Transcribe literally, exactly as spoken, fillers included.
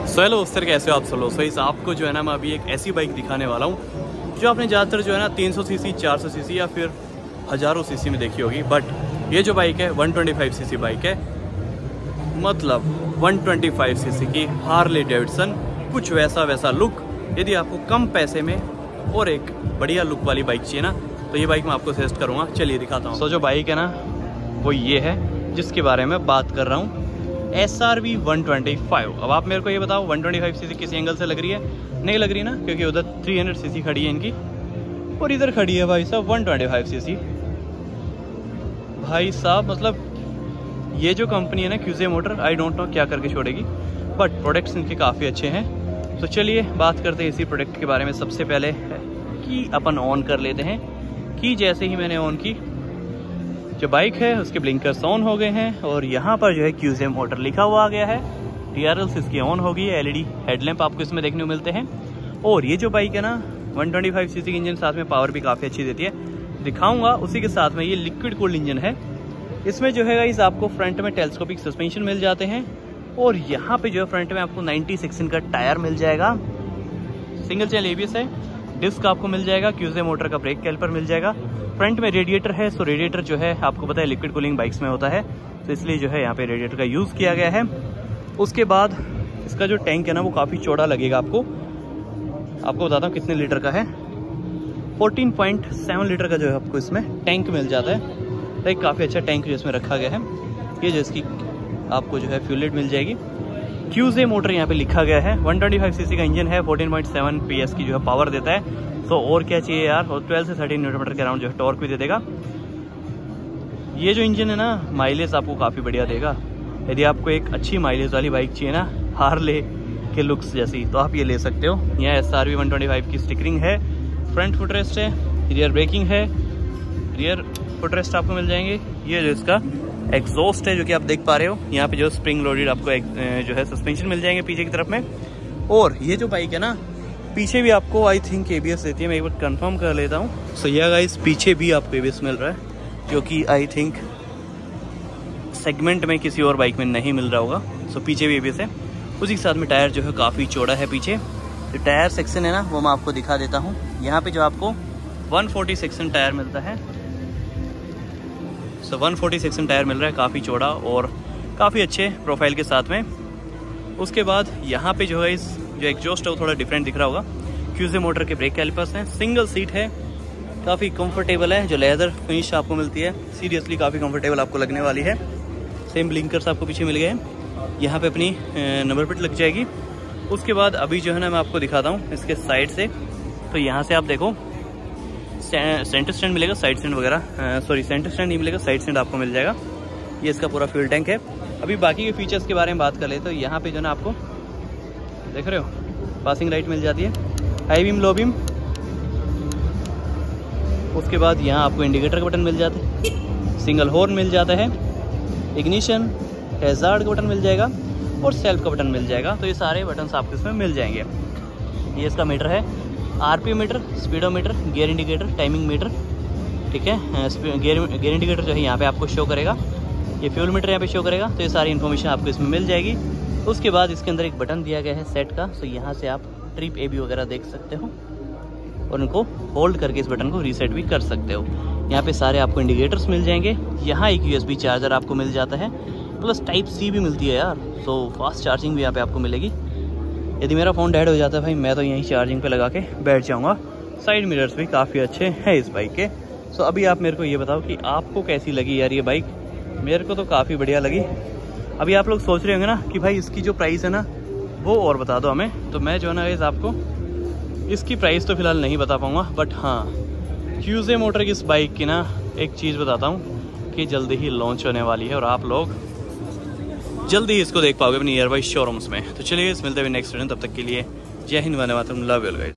So hello दोस्तों, कैसे हो आप सब लोग। सो इस आपको जो है ना मैं अभी एक ऐसी बाइक दिखाने वाला हूँ जो आपने ज़्यादातर जो है ना तीन सौ सीसी, चार सौ सीसी या फिर हज़ारों सीसी में देखी होगी। बट ये जो बाइक है एक सौ पच्चीस सीसी बाइक है, मतलब एक सौ पच्चीस सीसी की हार्ले डेविडसन। कुछ वैसा वैसा लुक यदि आपको कम पैसे में और एक बढ़िया लुक वाली बाइक चाहिए ना, तो ये बाइक मैं आपको सजेस्ट करूँगा। चलिए दिखाता हूँ। सो जो बाइक है ना वो ये है जिसके बारे में बात कर रहा हूँ, S R V one twenty five. अब आप मेरे को ये बताओ वन ट्वेंटी फाइव सीसी किस एंगल से लग रही है? नहीं लग रही ना, क्योंकि उधर थ्री हंड्रेड सीसी खड़ी है इनकी और इधर खड़ी है भाई साहब वन ट्वेंटी फाइव सीसी। भाई साहब मतलब ये जो कंपनी है ना QJ motor, I don't know क्या करके छोड़ेगी, बट प्रोडक्ट्स इनके काफ़ी अच्छे हैं। तो चलिए बात करते हैं इसी प्रोडक्ट के बारे में। सबसे पहले की अपन ऑन कर लेते हैं कि जैसे ही मैंने ऑन की जो बाइक है उसके ब्लिंकर्स ऑन हो गए हैं और यहाँ पर जो है क्यूजे मोटर लिखा हुआ आ गया है। टी आर एल्स इसकी ऑन होगी, एलईडी हेडलैम्प आपको इसमें देखने को मिलते हैं। और ये जो बाइक है ना वन ट्वेंटी फाइव सीसी की इंजन, साथ में पावर भी काफ़ी अच्छी देती है, दिखाऊंगा। उसी के साथ में ये लिक्विड कूल्ड इंजन है। इसमें जो है इस आपको फ्रंट में टेलीस्कोपिक सस्पेंशन मिल जाते हैं और यहाँ पे जो है फ्रंट में आपको नाइन्टी सेक्शन का टायर मिल जाएगा। सिंगल चैनल एबीएस है, डिस्क आपको मिल जाएगा, क्यूजे मोटर का ब्रेक कैलिपर मिल जाएगा। फ्रंट में रेडिएटर है, सो रेडिएटर जो है आपको पता है लिक्विड कूलिंग बाइक्स में होता है, तो इसलिए जो है यहाँ पे रेडिएटर का यूज़ किया गया है। उसके बाद इसका जो टैंक है ना वो काफ़ी चौड़ा लगेगा आपको। आपको बताता हूँ कितने लीटर का है। फोर्टीन पॉइंट सेवन लीटर का जो है आपको इसमें टैंक मिल जाता है। तो एक काफ़ी अच्छा टैंक जो इसमें रखा गया है। ये जो इसकी आपको जो है फ्यूल लिड मिल जाएगी। क्यूजे मोटर यहाँ पे लिखा गया है। वन ट्वेंटी फाइव सीसी का इंजन है, फोर्टीन पॉइंट सेवन पीएस की जो है पावर देता है। तो और क्या चाहिए यार, और ट्वेल्व से थर्टीन न्यूटन मीटर के अराउंड जो है टॉर्क भी दे देगा। ये जो इंजन है ना माइलेज आपको काफ़ी बढ़िया देगा। यदि आपको एक अच्छी माइलेज वाली बाइक चाहिए ना हार्ले के लुक्स जैसी, तो आप ये ले सकते हो। यहाँ S R V one twenty five की स्टिकरिंग है, फ्रंट फुटरेस्ट है, रियर ब्रेकिंग है, रियर फुटरेस्ट आपको मिल जाएंगे। ये जो इसका एग्जॉस्ट है जो कि आप देख पा रहे हो, यहाँ पे जो स्प्रिंग लोडेड आपको जो है सस्पेंशन मिल जाएंगे पीछे की तरफ में। और ये जो बाइक है ना पीछे भी आपको आई थिंक एबीएस देती है, मैं एक बार कंफर्म कर लेता हूँ। सो या गाइस पीछे भी आपको एबीएस मिल रहा है, जो कि आई थिंक सेगमेंट में किसी और बाइक में नहीं मिल रहा होगा। सो पीछे भी एबीएस है। उसी के साथ में टायर जो है काफ़ी चौड़ा है पीछे। जो टायर सेक्शन है ना वो मैं आपको दिखा देता हूँ। यहाँ पे जो आपको वन फोर्टी सेक्शन टायर मिलता है। So one forty section tyre मिल रहा है, काफ़ी चौड़ा और काफ़ी अच्छे प्रोफाइल के साथ में। उसके बाद यहाँ पे जो है इस जो एग्जॉस्ट है वो थोड़ा डिफरेंट दिख रहा होगा। क्यूजे मोटर के ब्रेक कैलिपर्स हैं, सिंगल सीट है, काफ़ी कंफर्टेबल है। जो लेदर फिनिश आपको मिलती है सीरियसली काफ़ी कंफर्टेबल आपको लगने वाली है। सेम ब्लिंकर्स आपको पीछे मिल गए हैं। यहाँ पे अपनी नंबर प्लेट लग जाएगी। उसके बाद अभी जो है ना मैं आपको दिखाता हूँ इसके साइड से। तो यहाँ से आप देखो सेंटर स्टैंड मिलेगा, साइड स्टैंड वगैरह, सॉरी सेंटर स्टैंड नहीं मिलेगा, साइड स्टैंड आपको मिल जाएगा। ये इसका पूरा फ्यूल टैंक है। अभी बाकी के फीचर्स के बारे में बात कर ले तो यहाँ पे जो ना आपको देख रहे हो पासिंग लाइट मिल जाती है, हाई बीम, लो बीम। उसके बाद यहाँ आपको इंडिकेटर का बटन मिल जाता है, सिंगल हॉर्न मिल जाता है, इग्निशन, हैजार्ड का बटन मिल जाएगा और सेल्फ का बटन मिल जाएगा। तो ये सारे बटन्स आपको इसमें मिल जाएंगे। ये इसका मीटर है, RPM meter, speedometer, gear indicator, timing meter, ठीक है। गियर गियर इंडिकेटर जो है यहाँ पे आपको शो करेगा, ये फ्यूल मीटर यहाँ पे शो करेगा। तो ये सारी इन्फॉर्मेशन आपको इसमें मिल जाएगी। उसके बाद इसके अंदर एक बटन दिया गया है सेट का, तो यहाँ से आप ट्रिप ए बी वगैरह देख सकते हो और उनको होल्ड करके इस बटन को रीसेट भी कर सकते हो। यहाँ पे सारे आपको इंडिकेटर्स मिल जाएंगे। यहाँ एक यूएसबी चार्जर आपको मिल जाता है, प्लस टाइप सी भी मिलती है यार, सो फास्ट चार्जिंग भी यहाँ पे आपको मिलेगी। यदि मेरा फ़ोन डेड हो जाता है भाई, मैं तो यहीं चार्जिंग पे लगा के बैठ जाऊँगा। साइड मिरर्स भी काफ़ी अच्छे हैं इस बाइक के। सो अभी आप मेरे को ये बताओ कि आपको कैसी लगी यार ये बाइक। मेरे को तो काफ़ी बढ़िया लगी। अभी आप लोग सोच रहे होंगे ना कि भाई इसकी जो प्राइस है ना वो और बता दो हमें। तो मैं जो है ना गाइस आपको इसकी प्राइस तो फ़िलहाल नहीं बता पाऊँगा, बट हाँ क्यूजे मोटर की इस बाइक की ना एक चीज़ बताता हूँ कि जल्दी ही लॉन्च होने वाली है और आप लोग जल्दी ही इसको देख पाओगे अपनी नियर बाई शोरूम्स में। तो चलिए इस मिलते हुए नेक्स्ट वीडियो, तब तक के लिए जय हिंद, वंदे मातरम, लव यू गाइस।